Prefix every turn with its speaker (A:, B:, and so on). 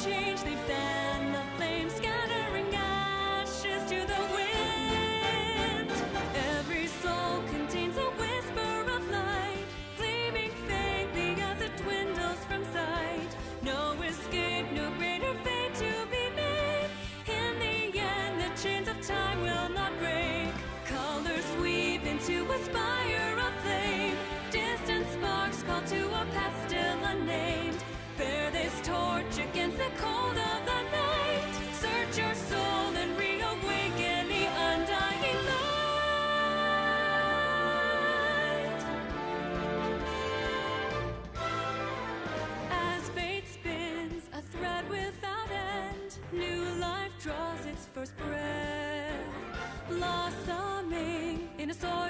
A: change, they fan the flame, scattering ashes to the wind. Every soul contains a whisper of light, gleaming faintly as it dwindles from sight. No escape, no greater fate to be made. In the end, the chains of time will not break. Colors weave into a spire of flame. Distant sparks call to a past still unnamed. Bear this torch against the cold of the night. Search your soul and reawaken the undying light. As fate spins a thread without end, new life draws its first breath, blossoming in a soil